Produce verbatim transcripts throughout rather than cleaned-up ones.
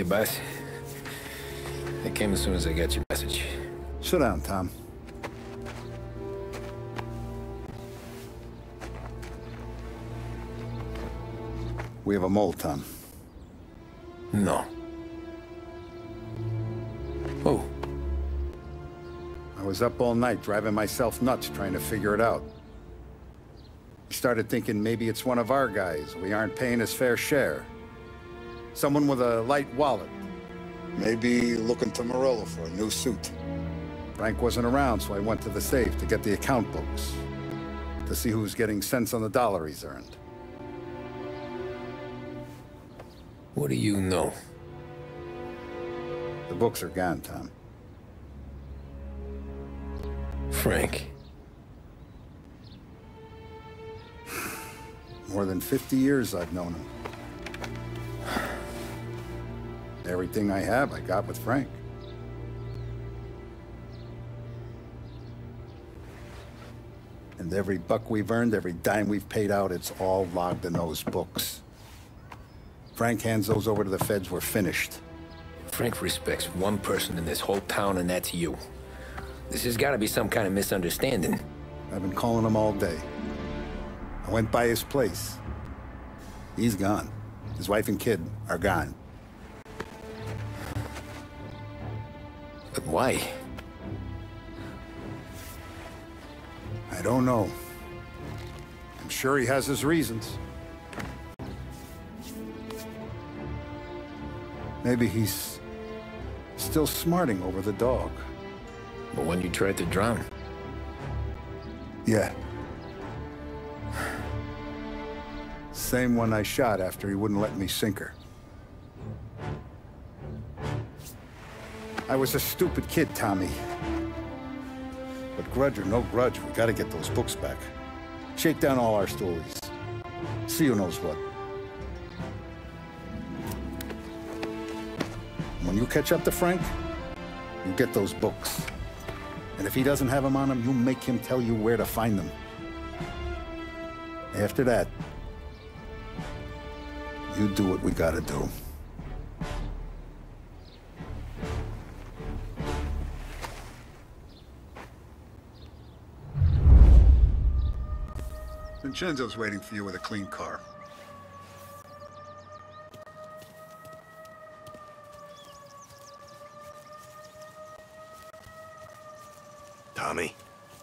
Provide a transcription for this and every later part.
boss. I came as soon as I got your message. Sit down, Tom. We have a mole, Tom. No. Who? I was up all night driving myself nuts trying to figure it out. I started thinking maybe it's one of our guys. We aren't paying his fair share. Someone with a light wallet. Maybe looking to Morello for a new suit. Frank wasn't around, so I went to the safe to get the account books. To see who's getting cents on the dollar he's earned. What do you know? The books are gone, Tom. Frank. More than fifty years I've known him. Everything I have, I got with Frank. And every buck we've earned, every dime we've paid out, it's all logged in those books. Frank hands those over to the feds, we're finished. Frank respects one person in this whole town, and that's you. This has got to be some kind of misunderstanding. I've been calling him all day. I went by his place. He's gone. His wife and kid are gone. But why? I don't know. I'm sure he has his reasons. Maybe he's still smarting over the dog. But when you tried to drown? Yeah. Same one I shot after he wouldn't let me sink her. I was a stupid kid, Tommy. But grudge or no grudge, we gotta get those books back. Shake down all our stories. See who knows what. When you catch up to Frank, you get those books. And if he doesn't have them on him, you make him tell you where to find them. After that, you do what we gotta do. Vincenzo's waiting for you with a clean car. Tommy?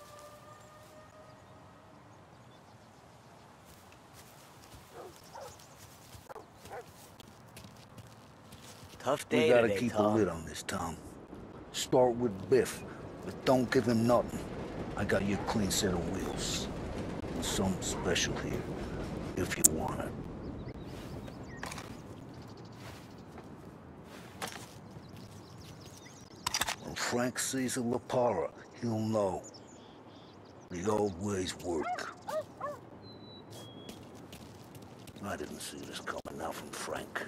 Tough day We gotta today, keep Tom. a lid on this, Tom. Start with Biff, but don't give him nothing. I got you a clean set of wheels. And something special here, if you want it. When Frank sees a Lapara, he'll know. The old ways work. I didn't see this coming out from Frank.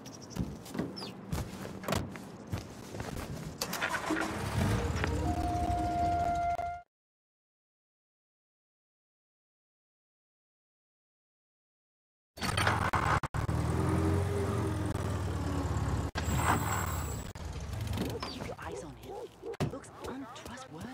Keep your eyes on him. He looks untrustworthy.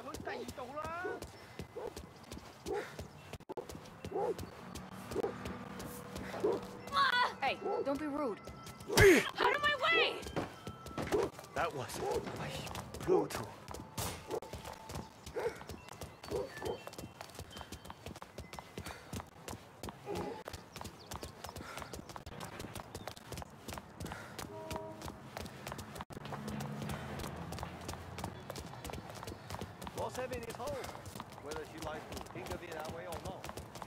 Hey, don't be rude. Out of my way! That was brutal. Boss Evan is home, whether she likes to think of it that way or not.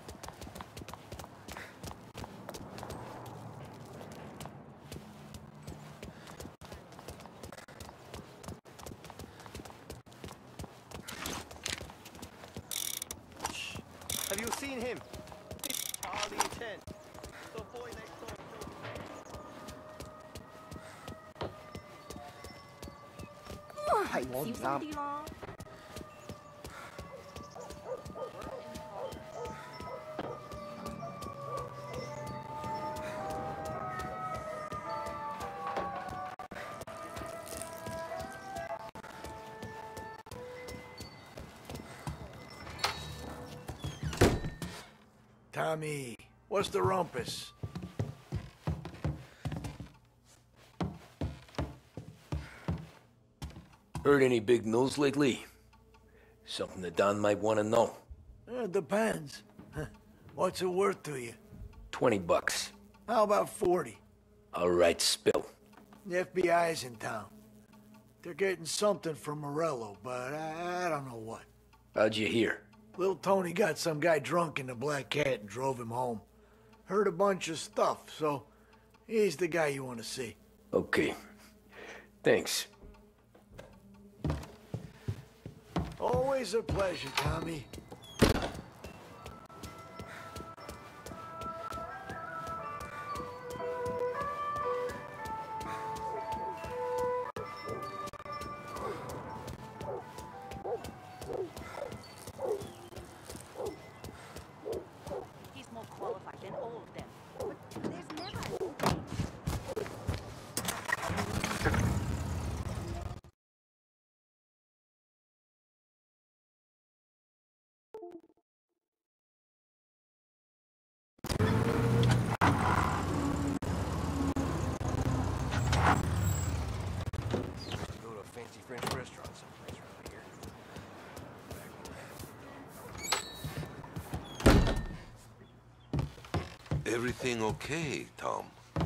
Have you seen him? It's Charlie Chen, the boy next door. Xíu xong đi lo. Tommy. What's the rumpus? Heard any big news lately? Something that Don might want to know. Uh, depends. What's it worth to you? Twenty bucks. How about forty? All right, spill. The F B I's in town. They're getting something from Morello, but I, I don't know what. How'd you hear? Little Tony got some guy drunk in the Black Cat and drove him home. Heard a bunch of stuff, so he's the guy you want to see. Okay. Thanks. Always a pleasure, Tommy. He's more qualified than all of them. But there's never an opening. Go to a fancy French restaurant someplace around here. Everything okay, Tom?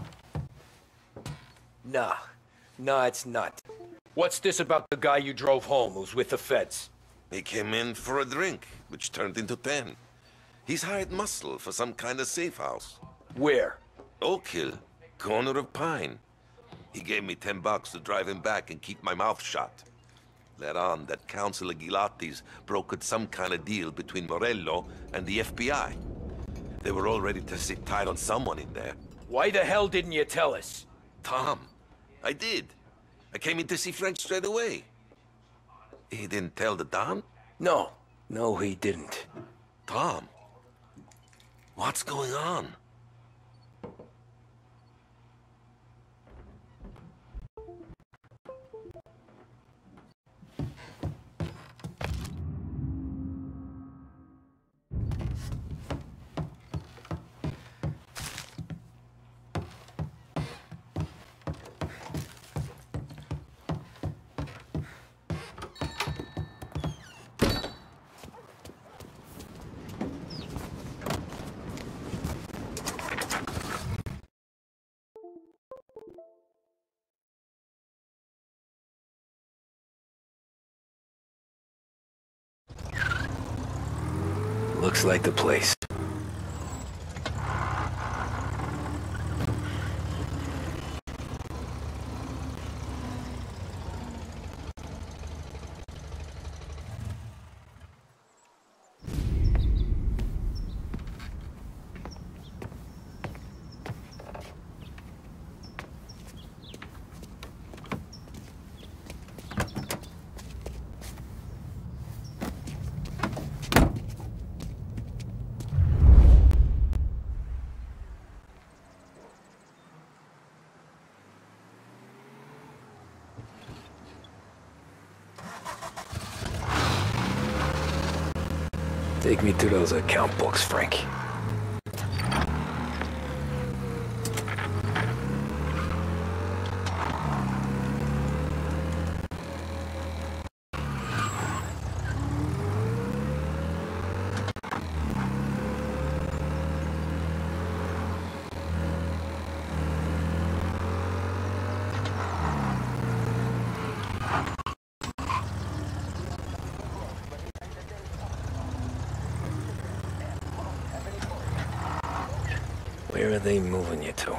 Nah. Nah, it's not. What's this about the guy you drove home who's with the feds? He came in for a drink, which turned into ten. He's hired muscle for some kind of safe house. Where? Oak Hill, corner of Pine. He gave me ten bucks to drive him back and keep my mouth shut. Let on that Councilor Gilatti's brokered some kind of deal between Morello and the F B I. They were all ready to sit tight on someone in there. Why the hell didn't you tell us? Tom, I did. I came in to see Frank straight away. He didn't tell the Don? No. No, he didn't. Tom, what's going on? Looks like the place. Take me to those account books, Frank. Where are they moving you to?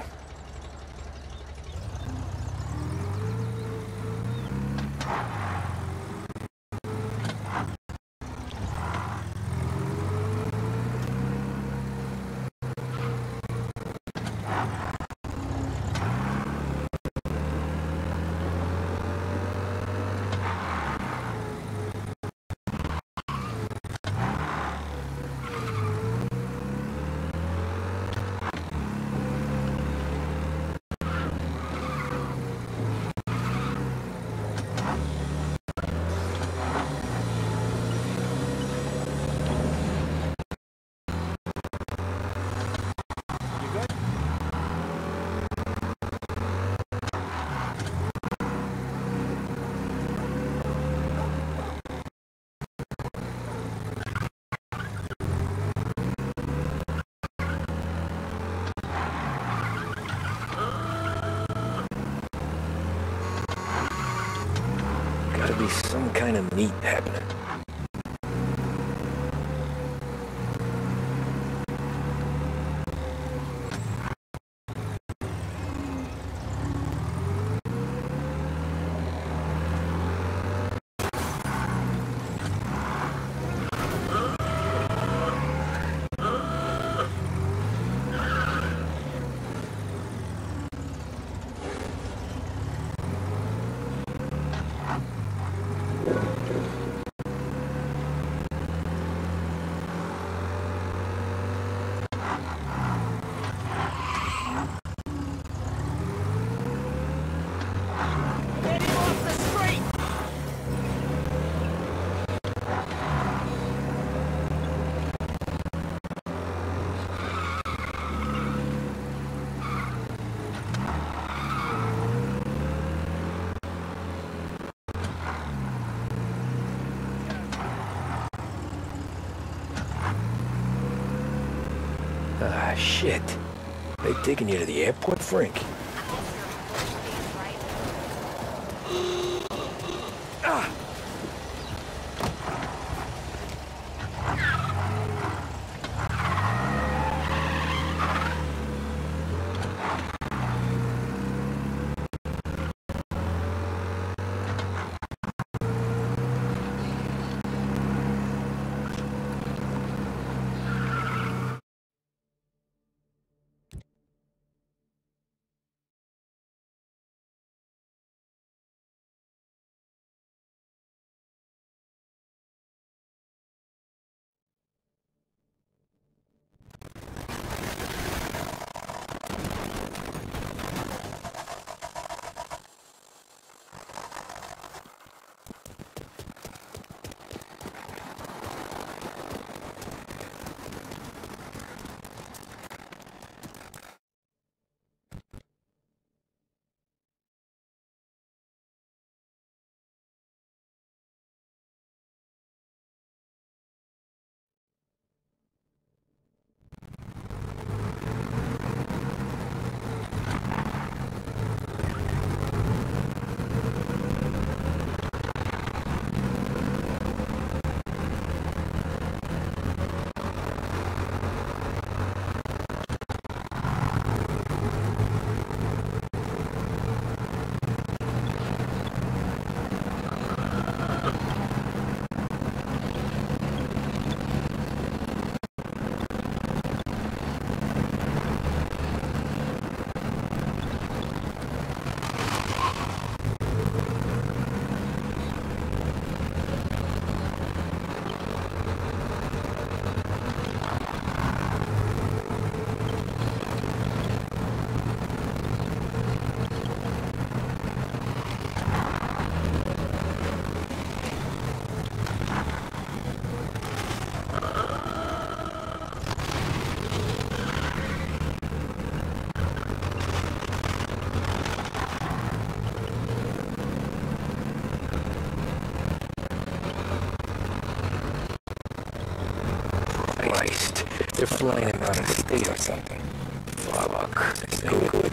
gotta be some kind of meat happening. Ah, shit. They taking you to the airport, Frank? Ah! Christ, they're flying him out of state or something. Fuck, this ain't good.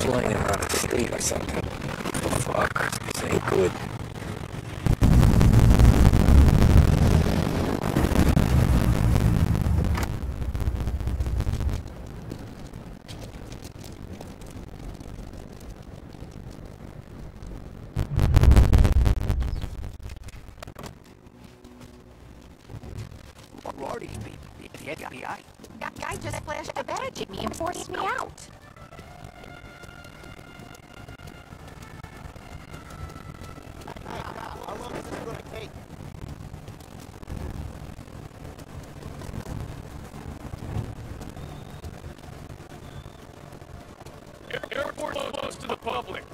flying him out of state or something. Fuck, this ain't good. Lordy, the F B I. That guy just flashed a badge at me and forced me out. How long is this gonna take? Airport closed to the public.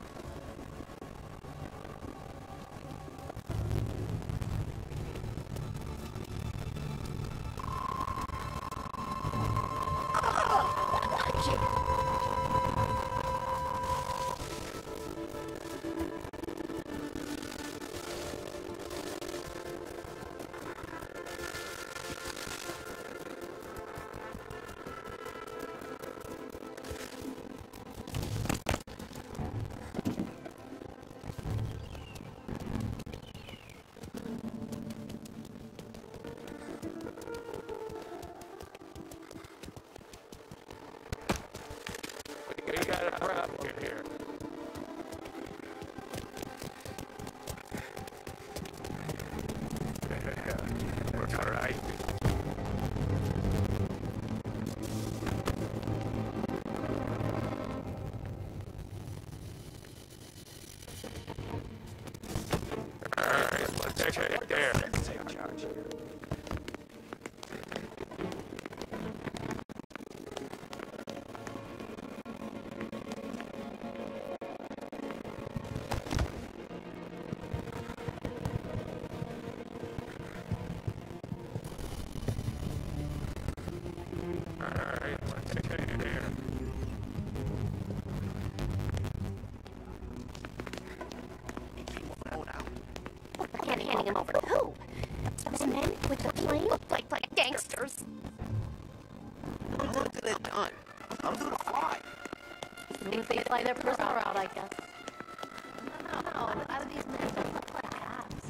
We got a problem here. We're all right. All right, let's take it there. Take charge here. Alright, let's take it here. I can't handing him over to who? The men with the plane look like, like gangsters. How long did it done? How did it fly? Means they fly their personal route, I guess. No, no, a lot of these men don't look like cops.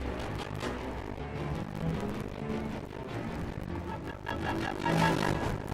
Ha ha ha ha!